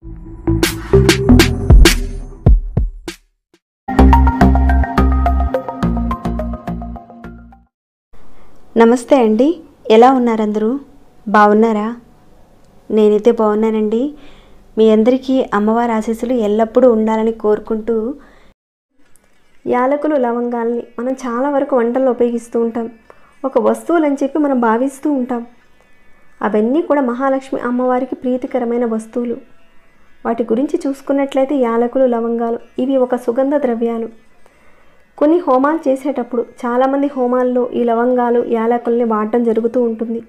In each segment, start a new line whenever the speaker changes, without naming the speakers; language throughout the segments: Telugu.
నమస్తే అండి, ఎలా ఉన్నారు అందరూ? బాగున్నారా? నేనైతే బాగున్నానండి. మీ అందరికీ అమ్మవారి ఆశీస్సులు ఎల్లప్పుడూ ఉండాలని కోరుకుంటూ, యాలకులు లవంగాల్ని మనం చాలా వరకు వంటల్లో ఉపయోగిస్తూ ఉంటాం. ఒక వస్తువులని చెప్పి మనం భావిస్తూ ఉంటాం. అవన్నీ కూడా మహాలక్ష్మి అమ్మవారికి ప్రీతికరమైన వస్తువులు. వాటి గురించి చూసుకున్నట్లయితే యాలకులు లవంగాలు ఇవి ఒక సుగంధ ద్రవ్యాలు. కొన్ని హోమాలు చేసేటప్పుడు చాలామంది హోమాల్లో ఈ లవంగాలు యాలకుల్ని వాడటం జరుగుతూ ఉంటుంది.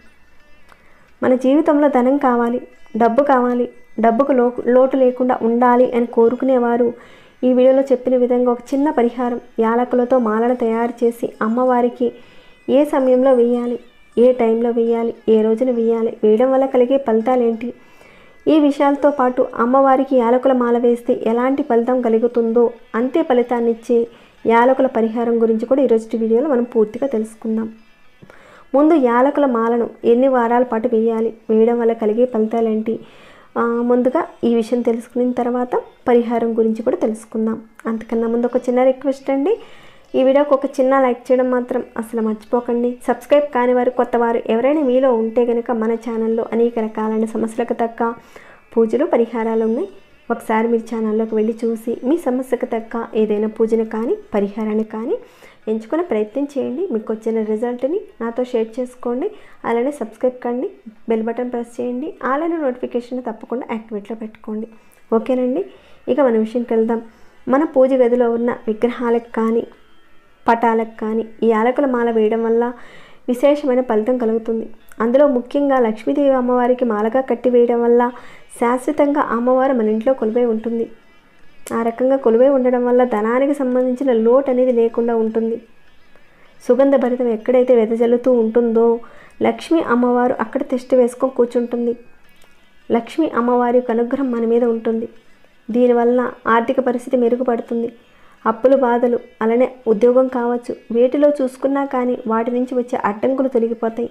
మన జీవితంలో ధనం కావాలి, డబ్బు కావాలి, డబ్బుకు లోటు లేకుండా ఉండాలి అని కోరుకునేవారు ఈ వీడియోలో చెప్పిన విధంగా ఒక చిన్న పరిహారం యాలకులతో మాలను తయారు చేసి అమ్మవారికి ఏ సమయంలో వేయాలి, ఏ టైంలో వేయాలి, ఏ రోజున వేయాలి, వేయడం వల్ల కలిగే ఫలితాలేంటి, ఈ విషయాలతో పాటు అమ్మవారికి యాలకుల మాల వేస్తే ఎలాంటి ఫలితం కలుగుతుందో అంతే ఫలితాన్నిచ్చే యాలకుల పరిహారం గురించి కూడా ఈరోజు వీడియోలో మనం పూర్తిగా తెలుసుకుందాం. ముందు యాలకుల మాలను ఎన్ని వారాల పాటు వేయాలి, వేయడం వల్ల కలిగే ఫలితాలేంటి, ముందుగా ఈ విషయం తెలుసుకున్న తర్వాత పరిహారం గురించి కూడా తెలుసుకుందాం. అంతకన్నా ముందు ఒక చిన్న రిక్వెస్ట్ అండి, ఈ వీడియోకి ఒక చిన్న లైక్ చేయడం మాత్రం అసలు మర్చిపోకండి. సబ్స్క్రైబ్ కాని వారు, కొత్తవారు ఎవరైనా మీలో ఉంటే కనుక మన ఛానల్లో అనేక రకాలైన సమస్యలకు తగ్గ పూజలు పరిహారాలు ఉన్నాయి. ఒకసారి మీరు ఛానల్లోకి వెళ్ళి చూసి మీ సమస్యకు తగ్గ ఏదైనా పూజను కానీ పరిహారాన్ని కానీ ఎంచుకునే ప్రయత్నం చేయండి. మీకు వచ్చిన రిజల్ట్ని నాతో షేర్ చేసుకోండి. అలానే సబ్స్క్రైబ్ కండి, బెల్ బటన్ ప్రెస్ చేయండి, అలానే నోటిఫికేషన్ తప్పకుండా యాక్టివేట్లో పెట్టుకోండి. ఓకేనండి, ఇక మన విషయంకి వెళ్దాం. మన పూజ గదిలో ఉన్న విగ్రహాలకు కానీ పటాలకు కానీ ఈ యాలకుల మాల వేయడం వల్ల విశేషమైన ఫలితం కలుగుతుంది. అందులో ముఖ్యంగా లక్ష్మీదేవి అమ్మవారికి మాలగా కట్టి వేయడం వల్ల శాశ్వతంగా అమ్మవారు మన ఇంట్లో కొలువై ఉంటుంది. ఆ రకంగా కొలువై ఉండడం వల్ల ధనానికి సంబంధించిన లోటు అనేది లేకుండా ఉంటుంది. సుగంధ భరితం ఎక్కడైతే వెదజల్లుతూ ఉంటుందో లక్ష్మీ అమ్మవారు అక్కడ తిష్టి వేసుకొని కూర్చుంటుంది. లక్ష్మీ అమ్మవారి యొక్క అనుగ్రహం మన మీద ఉంటుంది. దీనివల్ల ఆర్థిక పరిస్థితి మెరుగుపడుతుంది. అప్పులు బాధలు అలానే ఉద్యోగం కావచ్చు, వేటిలో చూసుకున్నా కానీ వాటి నుంచి వచ్చే అడ్డంకులు తొలగిపోతాయి.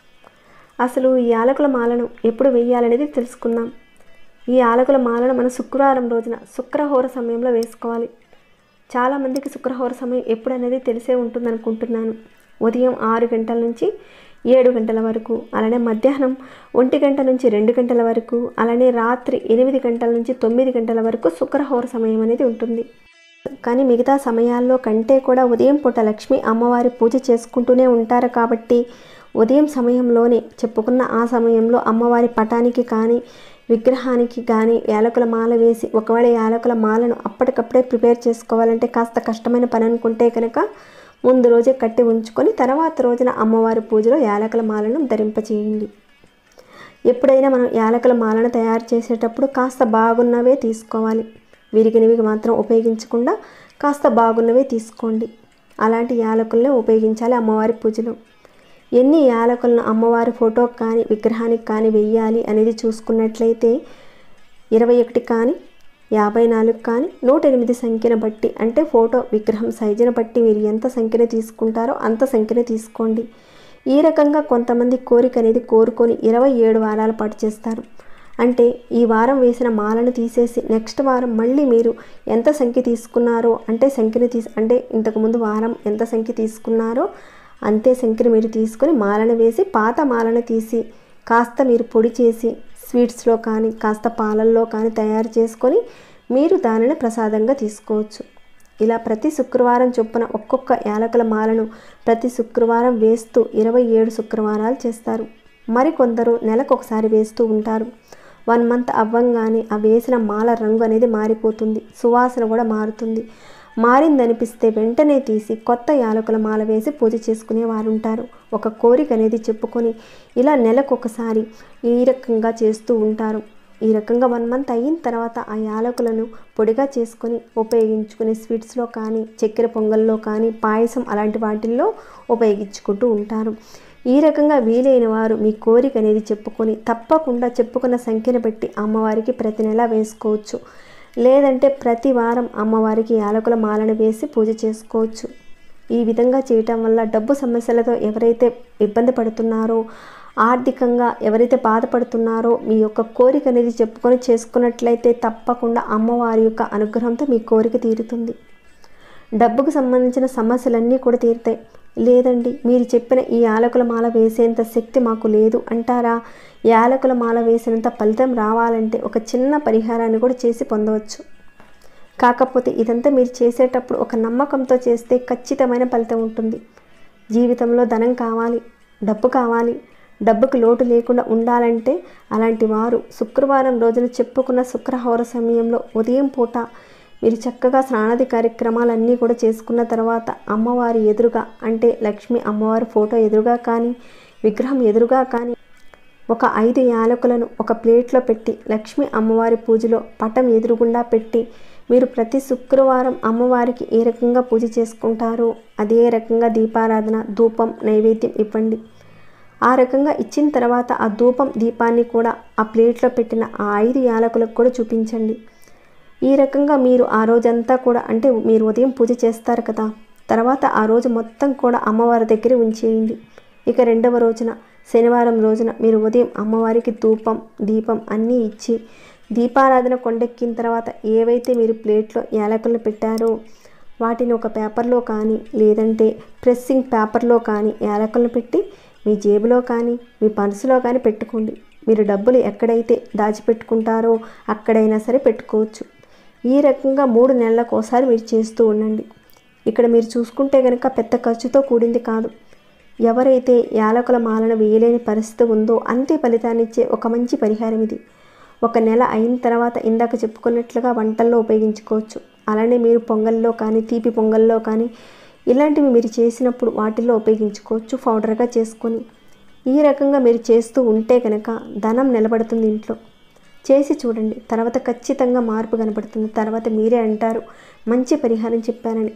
అసలు ఈ యాలకుల మాలను ఎప్పుడు వేయాలనేది తెలుసుకుందాం. ఈ యాలకుల మాలను మనం శుక్రవారం రోజున శుక్రహోర సమయంలో వేసుకోవాలి. చాలామందికి శుక్రహోర సమయం ఎప్పుడు అనేది తెలిసే ఉంటుంది అనుకుంటున్నాను. ఉదయం 6 గంటల నుంచి 7 గంటల వరకు, అలానే మధ్యాహ్నం 1 గంట నుంచి 2 గంటల వరకు, అలానే రాత్రి 8 గంటల నుంచి 9 గంటల వరకు శుక్రహోర సమయం అనేది ఉంటుంది. కానీ మిగతా సమయాల్లో కంటే కూడా ఉదయం పూట లక్ష్మీ అమ్మవారి పూజ చేసుకుంటూనే ఉంటారు కాబట్టి ఉదయం సమయంలోనే చెప్పుకున్న ఆ సమయంలో అమ్మవారి పటానికి కానీ విగ్రహానికి కానీ యాలకుల మాల వేసి, ఒకవేళ యాలకుల మాలను అప్పటికప్పుడే ప్రిపేర్ చేసుకోవాలంటే కాస్త కష్టమైన పని అనుకుంటే కనుక ముందు రోజే కట్టి ఉంచుకొని తర్వాత రోజున అమ్మవారి పూజలో యాలకుల మాలను ధరింపచేయండి. ఎప్పుడైనా మనం యాలకుల మాలను తయారు చేసేటప్పుడు కాస్త బాగున్నవే తీసుకోవాలి. విరిగినవి మాత్రం ఉపయోగించకుండా కాస్త బాగున్నవే తీసుకోండి. అలాంటి యాలకులనే ఉపయోగించాలి అమ్మవారి పూజలో. ఎన్ని యాలకులను అమ్మవారి ఫోటోకి కానీ విగ్రహానికి కానీ వెయ్యాలి అనేది చూసుకున్నట్లయితే 21 కానీ 54 కానీ 108 సంఖ్యను బట్టి, అంటే ఫోటో విగ్రహం సైజును బట్టి మీరు ఎంత సంఖ్యను తీసుకుంటారో అంత సంఖ్యను తీసుకోండి. ఈ రకంగా కొంతమంది కోరిక అనేది కోరుకొని 27 వారాల పాటు చేస్తారు. అంటే ఈ వారం వేసిన మాలను తీసేసి నెక్స్ట్ వారం మళ్ళీ మీరు ఎంత సంఖ్య తీసుకున్నారో అంటే ఇంతకుముందు వారం ఎంత సంఖ్య తీసుకున్నారో అంతే సంఖ్యను మీరు తీసుకొని మాలను వేసి పాత మాలను తీసి కాస్త మీరు పొడి చేసి స్వీట్స్లో కానీ కాస్త పాలల్లో కానీ తయారు చేసుకొని మీరు దానిని ప్రసాదంగా తీసుకోవచ్చు. ఇలా ప్రతి శుక్రవారం చొప్పున ఒక్కొక్క యాలకుల మాలను ప్రతి శుక్రవారం వేస్తూ 27 శుక్రవారాలు చేస్తారు. మరికొందరు నెలకొకసారి వేస్తూ ఉంటారు. 1 మంత్ అవ్వంగానే ఆ వేసిన మాల రంగు అనేది మారిపోతుంది, సువాసన కూడా మారుతుంది. మారిందనిపిస్తే వెంటనే తీసి కొత్త యాలకుల మాల వేసి పూజ చేసుకునే వారు ఉంటారు. ఒక కోరిక అనేది చెప్పుకొని ఇలా నెలకొకసారి ఈ రకంగా చేస్తూ ఉంటారు. ఈ రకంగా 1 మంత్ అయిన తర్వాత ఆ యాలకులను పొడిగా చేసుకొని ఉపయోగించుకునే స్వీట్స్లో కానీ చక్కెర పొంగల్లో కానీ పాయసం అలాంటి వాటిల్లో ఉపయోగించుకుంటూ ఉంటారు. ఈ రకంగా వీలైన వారు మీ కోరిక అనేది చెప్పుకొని తప్పకుండా చెప్పుకున్న సంఖ్యను బట్టి అమ్మవారికి ప్రతి నెల వేసుకోవచ్చు. లేదంటే ప్రతి వారం అమ్మవారికి యాలకుల మాలను వేసి పూజ చేసుకోవచ్చు. ఈ విధంగా చేయటం వల్ల డబ్బు సమస్యలతో ఎవరైతే ఇబ్బంది పడుతున్నారో ఆర్థికంగా ఎవరైతే బాధపడుతున్నారో మీ యొక్క కోరిక అనేది చెప్పుకొని చేసుకున్నట్లయితే తప్పకుండా అమ్మవారి యొక్క అనుగ్రహంతో మీ కోరిక తీరుతుంది. డబ్బుకు సంబంధించిన సమస్యలన్నీ కూడా తీరుతాయి. లేదండి మీరు చెప్పిన ఈ యాలకుల మాల వేసేంత శక్తి మాకు లేదు అంటారా? యాలకుల మాల వేసినంత ఫలితం రావాలంటే ఒక చిన్న పరిహారాన్ని కూడా చేసి పొందవచ్చు. కాకపోతే ఇదంతా మీరు చేసేటప్పుడు ఒక నమ్మకంతో చేస్తే ఖచ్చితమైన ఫలితం ఉంటుంది. జీవితంలో ధనం కావాలి, డబ్బు కావాలి, డబ్బుకు లోటు లేకుండా ఉండాలంటే అలాంటి వారు శుక్రవారం రోజున చెప్పుకున్న శుక్రహోర సమయంలో ఉదయం పూట మీరు చక్కగా స్నానాది కార్యక్రమాలన్నీ కూడా చేసుకున్న తర్వాత అమ్మవారి ఎదురుగా, అంటే లక్ష్మీ అమ్మవారి ఫోటో ఎదురుగా కానీ విగ్రహం ఎదురుగా కానీ ఒక 5 యాలకులను ఒక ప్లేట్లో పెట్టి లక్ష్మీ అమ్మవారి పూజలో పటం ఎదురుగుండా పెట్టి మీరు ప్రతి శుక్రవారం అమ్మవారికి ఏ రకంగా పూజ చేసుకుంటారో అదే రకంగా దీపారాధన, ధూపం, నైవేద్యం ఇవ్వండి. ఆ రకంగా ఇచ్చిన తర్వాత ఆ ధూపం దీపాన్ని కూడా ఆ ప్లేట్లో పెట్టిన ఆ 5 యాలకులకు కూడా చూపించండి. ఈ రకంగా మీరు ఆ రోజంతా కూడా, అంటే మీరు ఉదయం పూజ చేస్తారు కదా, తర్వాత ఆ రోజు మొత్తం కూడా అమ్మవారి దగ్గర ఉంచేయండి. ఇక రెండవ రోజున శనివారం రోజున మీరు ఉదయం అమ్మవారికి ధూపం, దీపం అన్నీ ఇచ్చి దీపారాధన కొండెక్కిన తర్వాత ఏవైతే మీరు ప్లేట్లో యాలకులను పెట్టారో వాటిని ఒక పేపర్లో కానీ లేదంటే ప్రెస్సింగ్ పేపర్లో కానీ యాలకులను పెట్టి మీ జేబులో కానీ మీ పర్సులో కానీ పెట్టుకోండి. మీరు డబ్బులు ఎక్కడైతే దాచిపెట్టుకుంటారో అక్కడైనా సరే పెట్టుకోవచ్చు. ఈ రకంగా 3 నెలలకు ఒకసారి మీరు చేస్తూ ఉండండి. ఇక్కడ మీరు చూసుకుంటే కనుక పెద్ద ఖర్చుతో కూడింది కాదు. ఎవరైతే యాలకుల మాలను వేయలేని పరిస్థితి ఉందో అంతే ఫలితాన్ని ఇచ్చే ఒక మంచి పరిహారం ఇది. 1 నెల అయిన తర్వాత ఇందాక చెప్పుకున్నట్లుగా వంటల్లో ఉపయోగించుకోవచ్చు. అలానే మీరు పొంగల్లో కానీ తీపి పొంగల్లో కానీ ఇలాంటివి మీరు చేసినప్పుడు వాటిల్లో ఉపయోగించుకోవచ్చు పౌడర్గా చేసుకొని. ఈ రకంగా మీరు చేస్తూ ఉంటే కనుక ధనం నిలబడుతుంది ఇంట్లో. చేసి చూడండి, తర్వాత ఖచ్చితంగా మార్పు కనబడుతుంది. తర్వాత మీరే అంటారు మంచి పరిహారం చెప్పానని.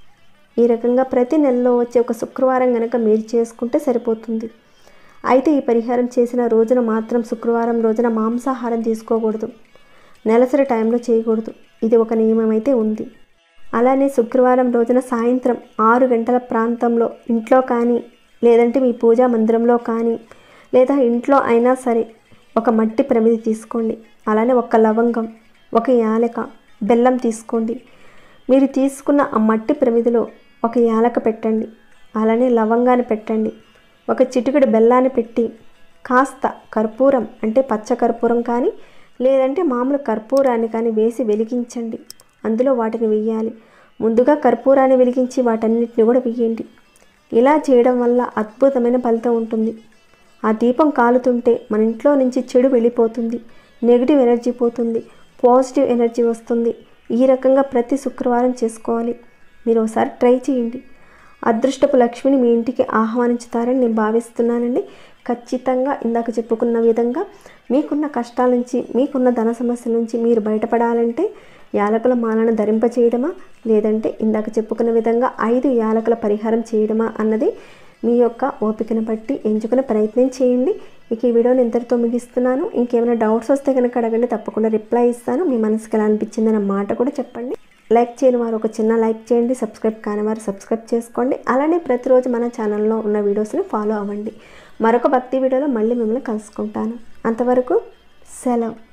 ఈ రకంగా ప్రతి నెలలో వచ్చే ఒక శుక్రవారం కనుక మీరు చేసుకుంటే సరిపోతుంది. అయితే ఈ పరిహారం చేసిన రోజున మాత్రం శుక్రవారం రోజున మాంసాహారం తీసుకోకూడదు. నెలసరి టైంలో చేయకూడదు. ఇది ఒక నియమం అయితే ఉంది. అలానే శుక్రవారం రోజున సాయంత్రం 6 గంటల ప్రాంతంలో ఇంట్లో కానీ లేదంటే మీ పూజా మందిరంలో కానీ లేదా ఇంట్లో అయినా సరే ఒక మట్టి ప్రమిది తీసుకోండి. అలానే 1 లవంగం, 1 యాలక, బెల్లం తీసుకోండి. మీరు తీసుకున్న ఆ మట్టి ప్రమిదిలో 1 యాలక పెట్టండి. అలానే లవంగాన్ని పెట్టండి. 1 చిటికెడు బెల్లాన్ని పెట్టి కాస్త కర్పూరం, అంటే పచ్చ కర్పూరం కానీ లేదంటే మామూలు కర్పూరాన్ని కానీ వేసి వెలిగించండి. అందులో వాటిని వేయాలి. ముందుగా కర్పూరాన్ని వెలిగించి వాటన్నిటిని కూడా వేయండి. ఇలా చేయడం వల్ల అద్భుతమైన ఫలితం ఉంటుంది. ఆ దీపం కాలుతుంటే మన ఇంట్లో నుంచి చెడు వెళ్ళిపోతుంది, నెగిటివ్ ఎనర్జీ పోతుంది, పాజిటివ్ ఎనర్జీ వస్తుంది. ఈ రకంగా ప్రతి శుక్రవారం చేసుకోవాలి. మీరు ఒకసారి ట్రై చేయండి. అదృష్టపు లక్ష్మిని మీ ఇంటికి ఆహ్వానించుతారని నేను భావిస్తున్నానండి. ఖచ్చితంగా ఇందాక చెప్పుకున్న విధంగా మీకున్న కష్టాల నుంచి, మీకున్న ధన సమస్యల నుంచి మీరు బయటపడాలంటే యాలకుల మాలను ధరింపచేయడమా లేదంటే ఇందాక చెప్పుకున్న విధంగా 5 యాలకుల పరిహారం చేయడమా అన్నది మీ యొక్క ఓపికను బట్టి ఎంచుకునే ప్రయత్నం చేయండి. ఇక ఈ వీడియోని ఇంతటితో ముగిస్తున్నాను. ఇంకేమైనా డౌట్స్ వస్తే కనుక అడగండి, తప్పకుండా రిప్లై ఇస్తాను. మీ మనసుకి ఎలా అనిపించిందన్న మాట కూడా చెప్పండి. లైక్ చేయని వారు ఒక చిన్న లైక్ చేయండి, సబ్స్క్రైబ్ కాని వారు సబ్స్క్రైబ్ చేసుకోండి. అలానే ప్రతిరోజు మన ఛానల్లో ఉన్న వీడియోస్ని ఫాలో అవ్వండి. మరొక భక్తి వీడియోలో మళ్ళీ మిమ్మల్ని కలుసుకుంటాను. అంతవరకు సెలవు.